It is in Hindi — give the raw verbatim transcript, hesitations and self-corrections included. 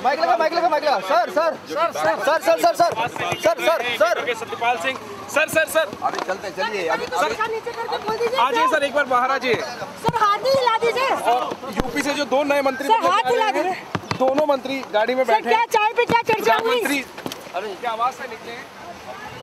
माइक लगा माइक लगा माइक लगा sir sir sir sir sir sir sir sir sir sir Satyapal Singh sir sir sir अभी चलते चलिए अभी सर नीचे करके बोल दीजिए आ जाइए सर, एक बार बाहर आ जाइए। सर हाथ ही हिला दीजिए। और यूपी से जो दो नए मंत्री सर हाथ हिला दीजिए। दोनों मंत्री गाड़ी में सर बैठे क्या चाय पे क्या चर्चा हुई? मंत्री अरे क्या आवाज से निकले हैं।